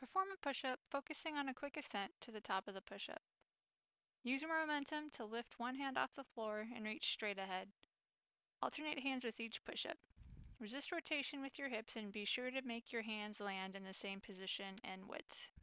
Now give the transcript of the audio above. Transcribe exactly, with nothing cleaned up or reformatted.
Perform a push-up focusing on a quick ascent to the top of the push-up. Use your momentum to lift one hand off the floor and reach straight ahead. Alternate hands with each push-up. Resist rotation with your hips and be sure to make your hands land in the same position and width.